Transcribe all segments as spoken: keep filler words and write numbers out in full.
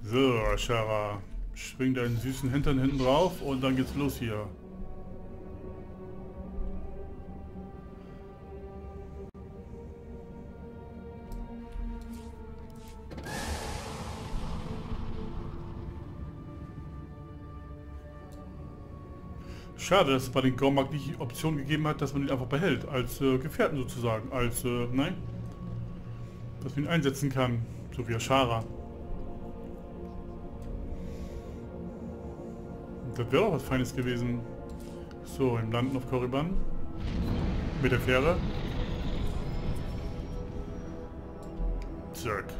So, Ashara. Schwing deinen süßen Hintern hinten drauf und dann geht's los hier. Schade, dass es bei den Gormak nicht die Option gegeben hat, dass man ihn einfach behält. Als äh, Gefährten sozusagen. Als, äh, nein. Dass man ihn einsetzen kann. So wie Ashara. Das wäre doch was Feines gewesen. So, im Landen auf Korriban. Mit der Fähre. Zack.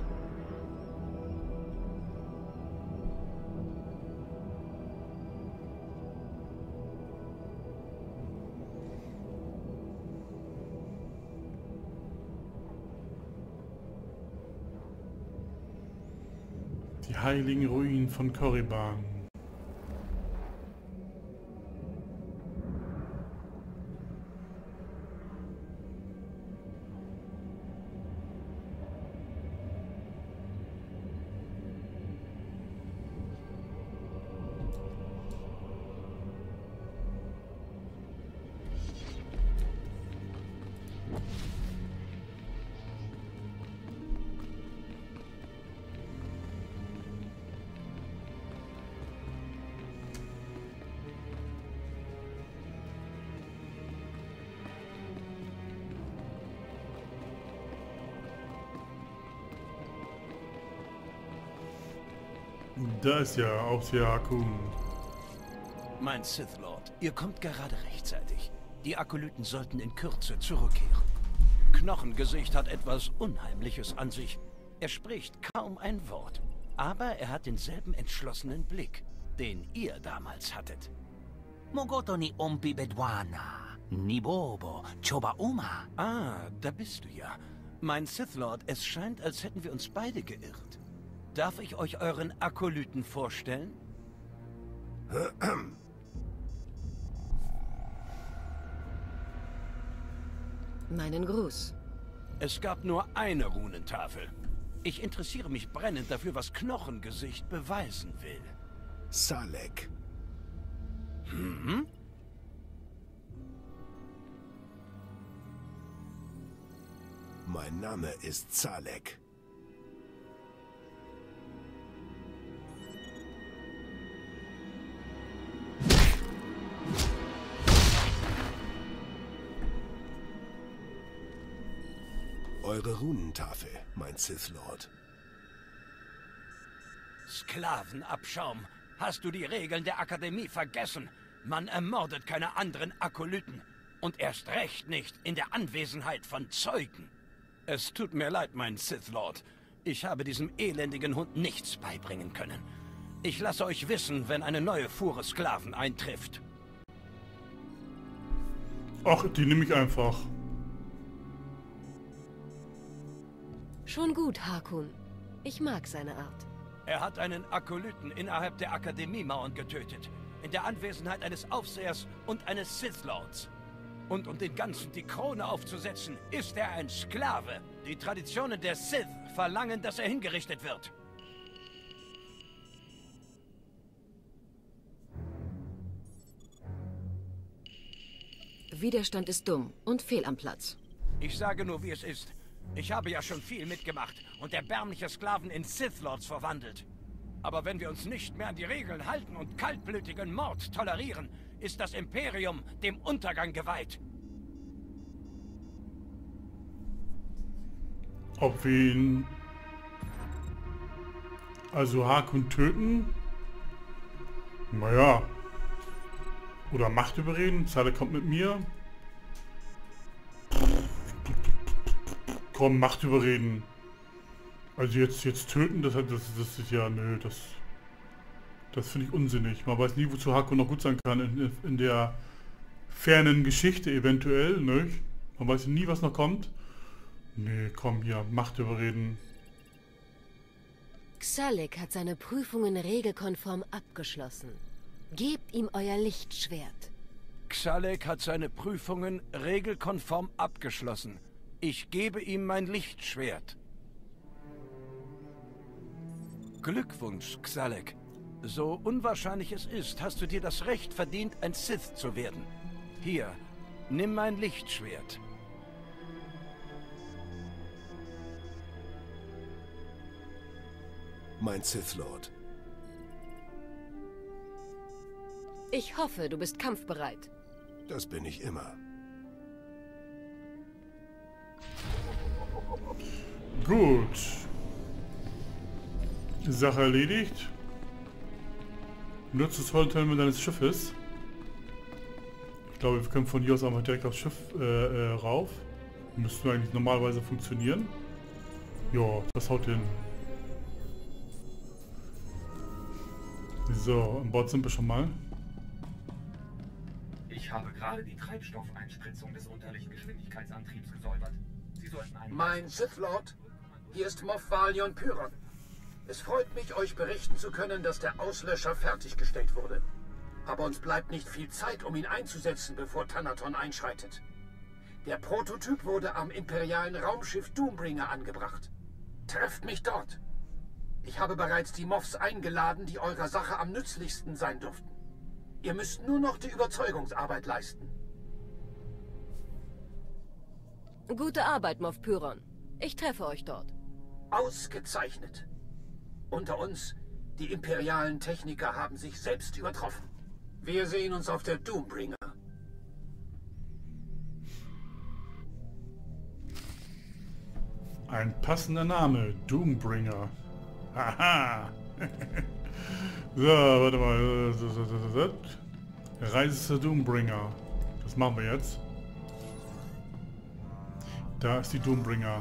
Die heiligen Ruinen von Korriban. Da ist ja auch sehr Hakun. Mein Sith Lord, ihr kommt gerade rechtzeitig. Die Akolyten sollten in Kürze zurückkehren. Knochengesicht hat etwas Unheimliches an sich. Er spricht kaum ein Wort, aber er hat denselben entschlossenen Blick, den ihr damals hattet. Mogoto ni ompi bedwana, ni bobo, choba uma. Ah, da bist du ja. Mein Sith Lord, es scheint, als hätten wir uns beide geirrt. Darf ich euch euren Akolyten vorstellen? Meinen Gruß. Es gab nur eine Runentafel. Ich interessiere mich brennend dafür, was Knochengesicht beweisen will. Salek. Hm? Mein Name ist Salek. Eure Runentafel, mein Sith Lord. Sklavenabschaum. Hast du die Regeln der Akademie vergessen? Man ermordet keine anderen Akolyten. Und erst recht nicht in der Anwesenheit von Zeugen. Es tut mir leid, mein Sith Lord. Ich habe diesem elendigen Hund nichts beibringen können. Ich lasse euch wissen, wenn eine neue Fuhre Sklaven eintrifft. Ach, die nehme ich einfach. Schon gut, Hakun. Ich mag seine Art. Er hat einen Akolyten innerhalb der Akademiemauern getötet. In der Anwesenheit eines Aufsehers und eines Sith Lords. Und um den Ganzen die Krone aufzusetzen, ist er ein Sklave. Die Traditionen der Sith verlangen, dass er hingerichtet wird. Widerstand ist dumm und fehl am Platz. Ich sage nur, wie es ist. Ich habe ja schon viel mitgemacht und erbärmliche Sklaven in Sith Lords verwandelt. Aber wenn wir uns nicht mehr an die Regeln halten und kaltblütigen Mord tolerieren, ist das Imperium dem Untergang geweiht. Ob wir ihn... Also Hakun töten? Naja. Oder Macht überreden? Zale kommt mit mir. Komm, Macht überreden. Also jetzt, jetzt töten, das, das, das ist ja, nö, das... Das finde ich unsinnig. Man weiß nie, wozu Hakun noch gut sein kann in, in der fernen Geschichte eventuell, ne? Man weiß nie, was noch kommt. Nee, komm hier, Macht überreden. Xalek hat seine Prüfungen regelkonform abgeschlossen. Gebt ihm euer Lichtschwert. Xalek hat seine Prüfungen regelkonform abgeschlossen. Ich gebe ihm mein Lichtschwert. Glückwunsch, Xalek. So unwahrscheinlich es ist, hast du dir das Recht verdient, ein Sith zu werden. Hier, nimm mein Lichtschwert. Mein Sith Lord. Ich hoffe, du bist kampfbereit. Das bin ich immer. Gut. Sache erledigt. Nutze das Holzhelm deines Schiffes. Ich glaube, wir können von hier aus einmal direkt aufs Schiff äh, äh, rauf. Müsste eigentlich normalerweise funktionieren. Ja, das haut hin. So, an Bord sind wir schon mal. Ich habe gerade die Treibstoffeinspritzung des Unterlichtgeschwindigkeitsantriebs gesäubert. Sie sollten einen... Mein Sith Lord, hier ist Moff Valion Pyron. Es freut mich, euch berichten zu können, dass der Auslöscher fertiggestellt wurde. Aber uns bleibt nicht viel Zeit, um ihn einzusetzen, bevor Thanaton einschreitet. Der Prototyp wurde am imperialen Raumschiff Doombringer angebracht. Trefft mich dort. Ich habe bereits die Moffs eingeladen, die eurer Sache am nützlichsten sein dürften. Ihr müsst nur noch die Überzeugungsarbeit leisten. Gute Arbeit, Moff Pyron. Ich treffe euch dort. Ausgezeichnet. Unter uns, die imperialen Techniker haben sich selbst übertroffen. Wir sehen uns auf der Doombringer. Ein passender Name, Doombringer. Haha. So, warte mal. Reise zur Doombringer. Das machen wir jetzt. Da ist die Doombringer.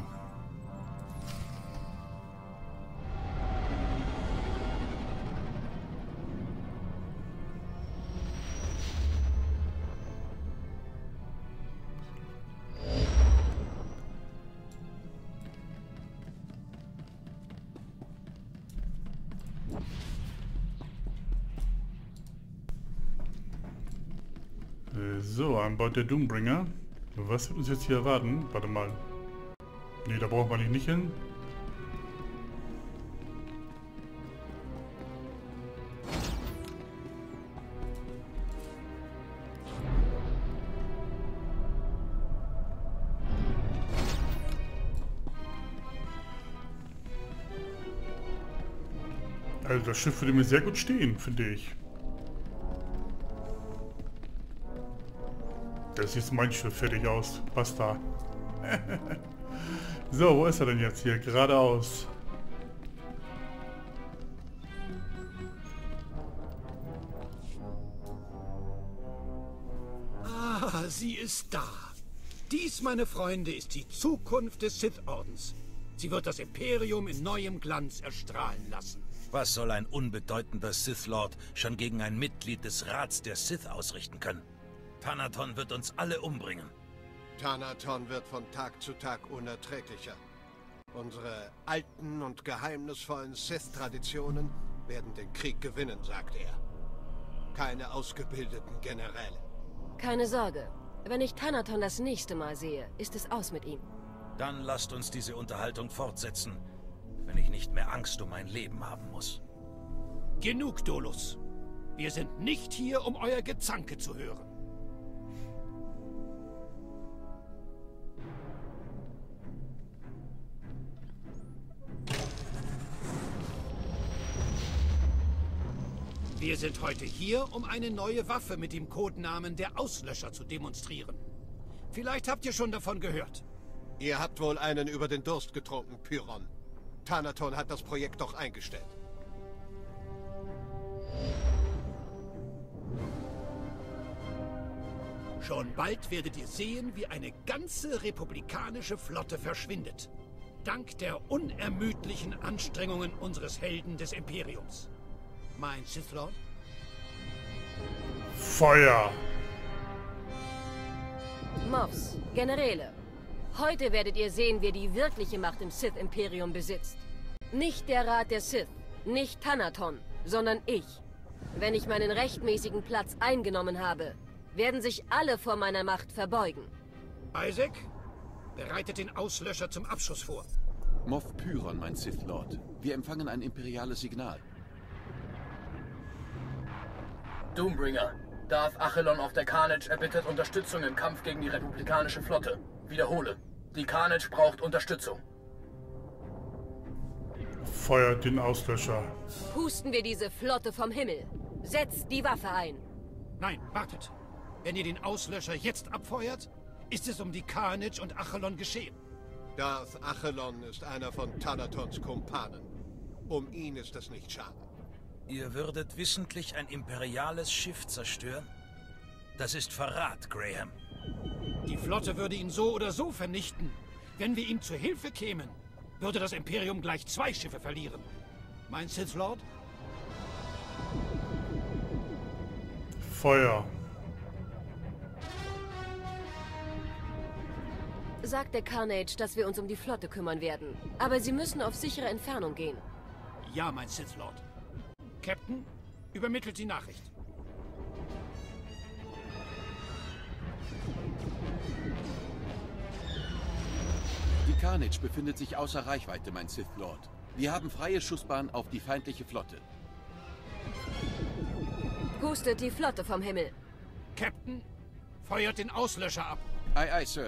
So, an Bord der Doombringer. Was wird uns jetzt hier erwarten? Warte mal. Ne, da brauchen wir nicht, nicht hin. Also das Schiff würde mir sehr gut stehen, finde ich. Das ist mein Schiff, fertig aus. Basta. So, wo ist er denn jetzt hier? Geradeaus. Ah, sie ist da. Dies, meine Freunde, ist die Zukunft des Sith-Ordens. Sie wird das Imperium in neuem Glanz erstrahlen lassen. Was soll ein unbedeutender Sith-Lord schon gegen ein Mitglied des Rats der Sith ausrichten können? Thanaton wird uns alle umbringen. Thanaton wird von Tag zu Tag unerträglicher. Unsere alten und geheimnisvollen Sith-Traditionen werden den Krieg gewinnen, sagt er. Keine ausgebildeten Generäle. Keine Sorge. Wenn ich Thanaton das nächste Mal sehe, ist es aus mit ihm. Dann lasst uns diese Unterhaltung fortsetzen, wenn ich nicht mehr Angst um mein Leben haben muss. Genug, Dolus. Wir sind nicht hier, um euer Gezanke zu hören. Wir sind heute hier, um eine neue Waffe mit dem Codenamen der Auslöscher zu demonstrieren. Vielleicht habt ihr schon davon gehört. Ihr habt wohl einen über den Durst getrunken, Pyron. Thanaton hat das Projekt doch eingestellt. Schon bald werdet ihr sehen, wie eine ganze republikanische Flotte verschwindet. Dank der unermüdlichen Anstrengungen unseres Helden des Imperiums. Mein Sith Lord? Feuer! Moffs, Generäle. Heute werdet ihr sehen, wer die wirkliche Macht im Sith-Imperium besitzt. Nicht der Rat der Sith, nicht Thanaton, sondern ich. Wenn ich meinen rechtmäßigen Platz eingenommen habe, werden sich alle vor meiner Macht verbeugen. Isaac, bereitet den Auslöscher zum Abschuss vor. Moff Pyron, mein Sith Lord. Wir empfangen ein imperiales Signal. Doombringer. Darth Achelon auf der Carnage erbittet Unterstützung im Kampf gegen die republikanische Flotte. Wiederhole. Die Carnage braucht Unterstützung. Feuert den Auslöscher. Pusten wir diese Flotte vom Himmel. Setzt die Waffe ein. Nein, wartet. Wenn ihr den Auslöscher jetzt abfeuert, ist es um die Carnage und Achelon geschehen. Darth Achelon ist einer von Thanatons Kumpanen. Um ihn ist es nicht schade. Ihr würdet wissentlich ein imperiales Schiff zerstören? Das ist Verrat, Graham. Die Flotte würde ihn so oder so vernichten. Wenn wir ihm zur Hilfe kämen, würde das Imperium gleich zwei Schiffe verlieren. Mein Sith Lord? Feuer. Sagt der Carnage, dass wir uns um die Flotte kümmern werden. Aber sie müssen auf sichere Entfernung gehen. Ja, mein Sith Lord. Captain, übermittelt die Nachricht. Die Carnage befindet sich außer Reichweite, mein Sith Lord. Wir haben freie Schussbahn auf die feindliche Flotte. Pustet die Flotte vom Himmel. Captain, feuert den Auslöscher ab. Aye, aye, Sir.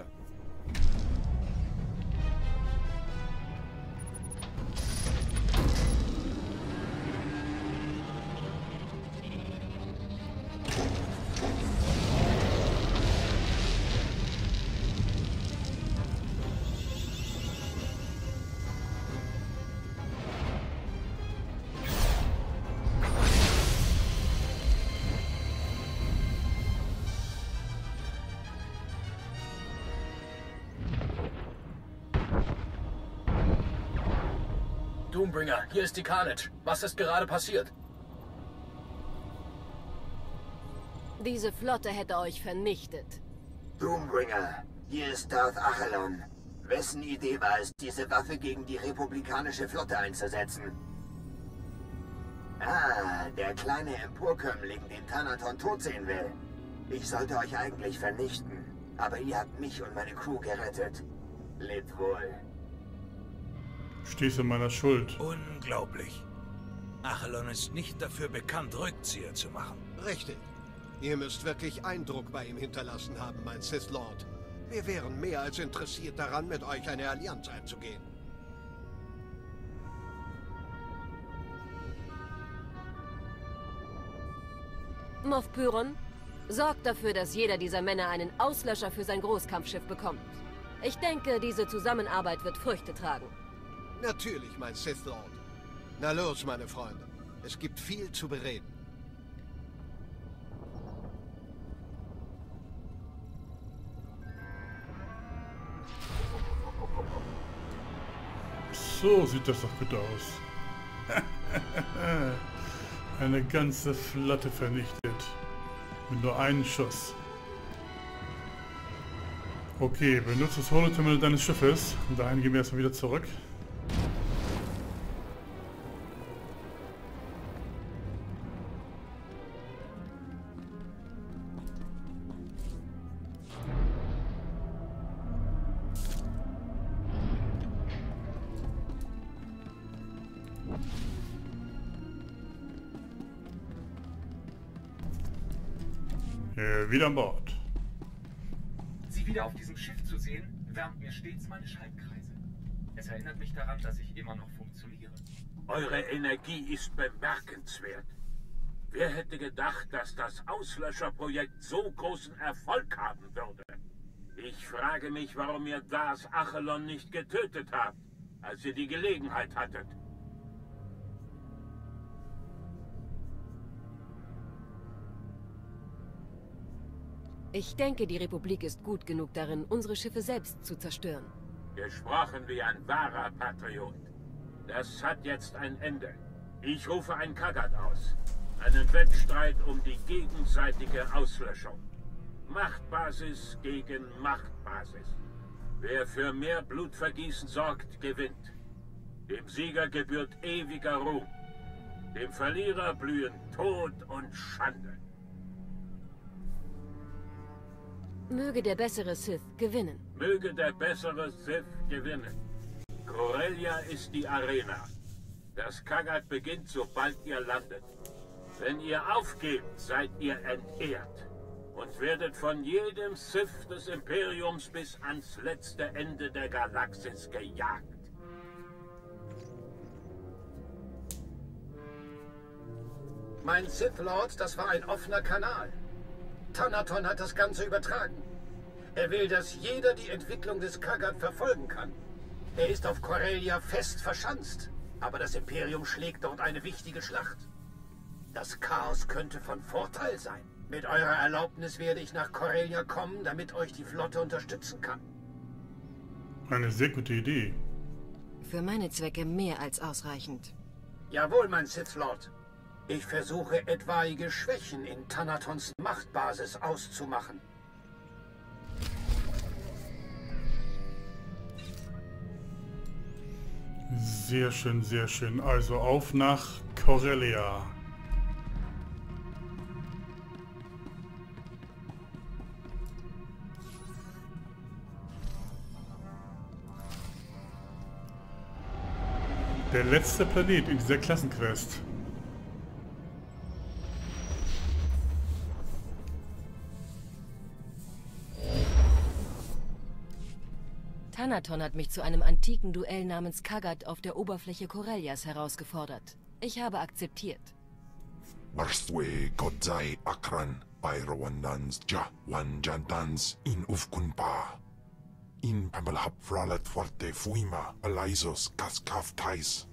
Doombringer, hier ist die Carnage. Was ist gerade passiert? Diese Flotte hätte euch vernichtet. Doombringer, hier ist Darth Achelon. Wessen Idee war es, diese Waffe gegen die republikanische Flotte einzusetzen? Ah, der kleine Emporkömmling, den Thanaton tot sehen will. Ich sollte euch eigentlich vernichten, aber ihr habt mich und meine Crew gerettet. Lebt wohl. Stehst in meiner Schuld. Unglaublich. Achelon ist nicht dafür bekannt, Rückzieher zu machen. Richtig. Ihr müsst wirklich Eindruck bei ihm hinterlassen haben, mein Sith Lord. Wir wären mehr als interessiert daran, mit euch eine Allianz einzugehen. Moff Pyron, sorgt dafür, dass jeder dieser Männer einen Auslöscher für sein Großkampfschiff bekommt. Ich denke, diese Zusammenarbeit wird Früchte tragen. Natürlich, mein Sith Lord. Na los, meine Freunde. Es gibt viel zu bereden. So sieht das doch gut aus. Eine ganze Flotte vernichtet. Mit nur einem Schuss. Okay, benutze das Holoterminal deines Schiffes. Und dahin gehen wir erstmal wieder zurück. Äh, wieder an Bord. Sie wieder auf diesem Schiff zu sehen, wärmt mir stets meine Schaltkreise. Es erinnert mich daran, dass ich immer noch funktioniere. Eure Energie ist bemerkenswert. Wer hätte gedacht, dass das Auslöscherprojekt so großen Erfolg haben würde? Ich frage mich, warum ihr Darth Achelon nicht getötet habt, als ihr die Gelegenheit hattet. Ich denke, die Republik ist gut genug darin, unsere Schiffe selbst zu zerstören. Gesprochen wie ein wahrer Patriot. Das hat jetzt ein Ende. Ich rufe ein Kagat aus. Einen Wettstreit um die gegenseitige Auslöschung. Machtbasis gegen Machtbasis. Wer für mehr Blutvergießen sorgt, gewinnt. Dem Sieger gebührt ewiger Ruhm. Dem Verlierer blühen Tod und Schande. Möge der bessere Sith gewinnen. Möge der bessere Sith gewinnen. Corellia ist die Arena. Das Kagat beginnt, sobald ihr landet. Wenn ihr aufgebt, seid ihr entehrt und werdet von jedem Sith des Imperiums bis ans letzte Ende der Galaxis gejagt. Mein Sith Lord, das war ein offener Kanal. Thanaton hat das Ganze übertragen. Er will, dass jeder die Entwicklung des Kagat verfolgen kann. Er ist auf Corellia fest verschanzt, aber das Imperium schlägt dort eine wichtige Schlacht. Das Chaos könnte von Vorteil sein. Mit eurer Erlaubnis werde ich nach Corellia kommen, damit euch die Flotte unterstützen kann. Eine sehr gute Idee. Für meine Zwecke mehr als ausreichend. Jawohl, mein Sith Lord. Ich versuche etwaige Schwächen in Thanatons Machtbasis auszumachen. Sehr schön, sehr schön. Also auf nach Corellia. Der letzte Planet in dieser Klassenquest. Thanaton hat mich zu einem antiken Duell namens Kagat auf der Oberfläche Corellias herausgefordert. Ich habe akzeptiert. Barstwe Godzai Akran bei Rwandans Ja Wanjantans in Ufkunpa. In Pamalhap Fralet Forte Fuima Alaisos Kaskaf Tais.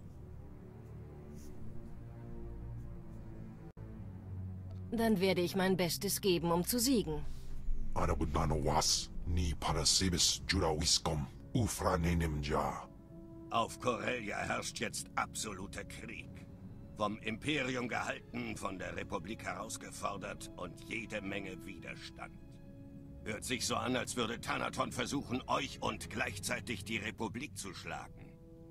Dann werde ich mein Bestes geben, um zu siegen. Anabudano was ni Parasibis Judawiskom Ufranenim Ja. Auf Corellia herrscht jetzt absoluter Krieg. Vom Imperium gehalten, von der Republik herausgefordert und jede Menge Widerstand. Hört sich so an, als würde Thanaton versuchen, euch und gleichzeitig die Republik zu schlagen.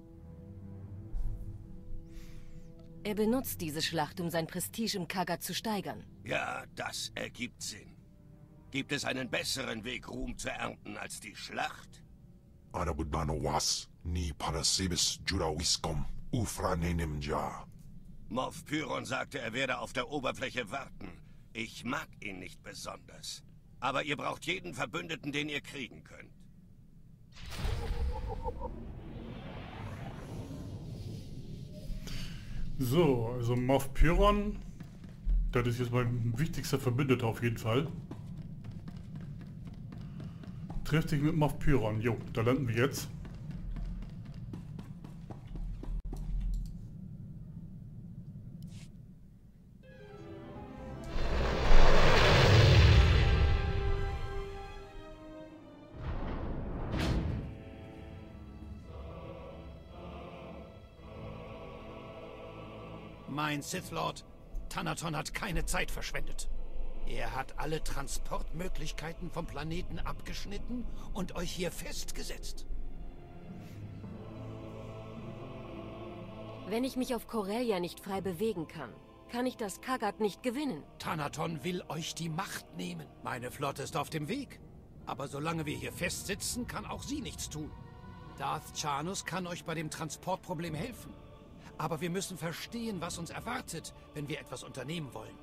Er benutzt diese Schlacht, um sein Prestige im Kagat zu steigern. Ja, das ergibt Sinn. Gibt es einen besseren Weg, Ruhm zu ernten, als die Schlacht? Anabudano was ni Parasibis Judawiskom Ufranenim Ja. Moff Pyron sagte, er werde auf der Oberfläche warten. Ich mag ihn nicht besonders. Aber ihr braucht jeden Verbündeten, den ihr kriegen könnt. So, also Moff Pyron. Das ist jetzt mein wichtigster Verbündeter auf jeden Fall. Trifft sich mit Moff Pyron. Jo, da landen wir jetzt. Mein Sith Lord, Thanaton hat keine Zeit verschwendet. Er hat alle Transportmöglichkeiten vom Planeten abgeschnitten und euch hier festgesetzt. Wenn ich mich auf Corellia nicht frei bewegen kann, kann ich das Kagat nicht gewinnen. Thanaton will euch die Macht nehmen. Meine Flotte ist auf dem Weg. Aber solange wir hier festsitzen, kann auch sie nichts tun. Darth Chanus kann euch bei dem Transportproblem helfen. Aber wir müssen verstehen, was uns erwartet, wenn wir etwas unternehmen wollen.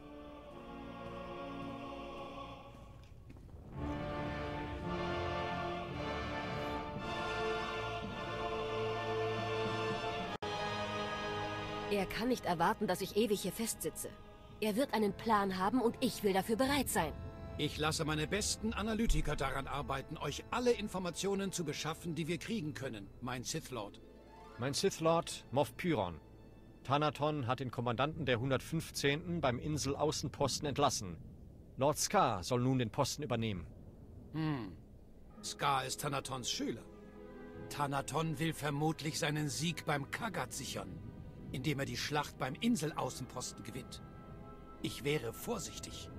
Er kann nicht erwarten, dass ich ewig hier festsitze. Er wird einen Plan haben und ich will dafür bereit sein. Ich lasse meine besten Analytiker daran arbeiten, euch alle Informationen zu beschaffen, die wir kriegen können, mein Sith Lord. Mein Sith Lord, Moff Pyron. Thanaton hat den Kommandanten der hundertfünfzehnten beim Inselaußenposten entlassen. Lord Scar soll nun den Posten übernehmen. Hm. Scar ist Thanatons Schüler. Thanaton will vermutlich seinen Sieg beim Kagat sichern, indem er die Schlacht beim Inselaußenposten gewinnt. Ich wäre vorsichtig.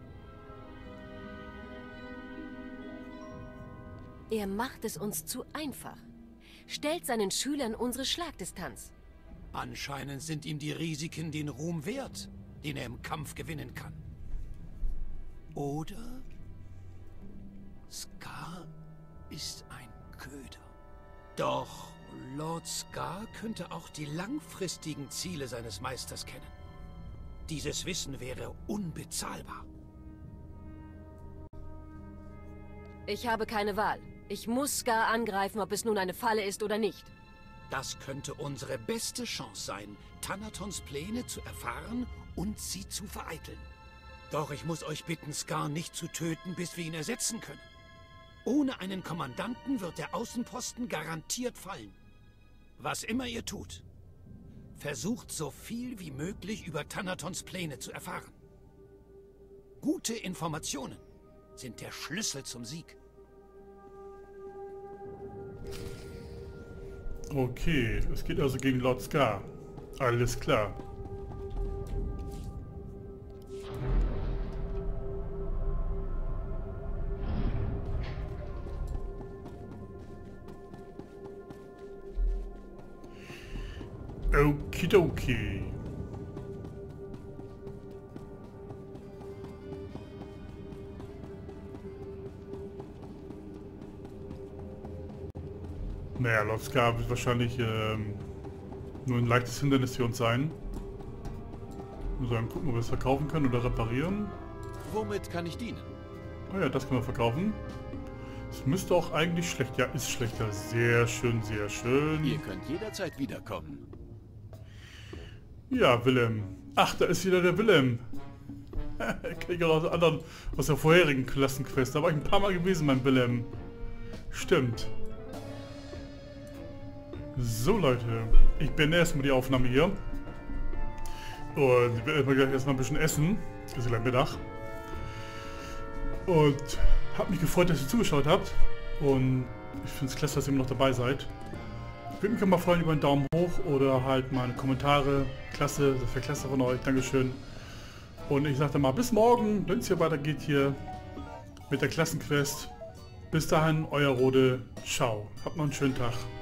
Er macht es uns zu einfach. Stellt seinen Schülern unsere Schlagdistanz. Anscheinend sind ihm die Risiken den Ruhm wert, den er im Kampf gewinnen kann. Oder Scar ist ein Köder. Doch Lord Scar könnte auch die langfristigen Ziele seines Meisters kennen. Dieses Wissen wäre unbezahlbar. Ich habe keine Wahl. Ich muss Scar angreifen, ob es nun eine Falle ist oder nicht. Das könnte unsere beste Chance sein, Thanatons Pläne zu erfahren und sie zu vereiteln. Doch ich muss euch bitten, Scar nicht zu töten, bis wir ihn ersetzen können. Ohne einen Kommandanten wird der Außenposten garantiert fallen. Was immer ihr tut, versucht so viel wie möglich über Thanatons Pläne zu erfahren. Gute Informationen sind der Schlüssel zum Sieg. Okay, es geht also gegen Lord Scar. Alles klar. Okidoki. Naja, Lord Scar wird wahrscheinlich ähm, nur ein leichtes Hindernis für uns sein. Wir sollen gucken, ob wir es verkaufen können oder reparieren. Womit kann ich dienen? Oh ja, das können wir verkaufen. Es müsste auch eigentlich schlecht. Ja, ist schlechter. Sehr schön, sehr schön. Ihr könnt jederzeit wiederkommen. Ja, Willem. Ach, da ist wieder der Willem. Kenn ich auch aus anderen, aus der vorherigen Klassenquest. Da war ich ein paar Mal gewesen, mein Willem. Stimmt. So, Leute. Ich beende erstmal die Aufnahme hier. Und ich werde gleich erstmal ein bisschen essen. Das ist gleich Mittag. Und hab mich gefreut, dass ihr zugeschaut habt. Und ich finde es klasse, dass ihr immer noch dabei seid. Ich würde mich auch mal freuen über einen Daumen hoch oder halt meine Kommentare. Klasse, das wäre klasse von euch. Dankeschön. Und ich sage dann mal bis morgen, wenn es hier weitergeht hier mit der Klassenquest. Bis dahin, euer Rode. Ciao. Habt noch einen schönen Tag.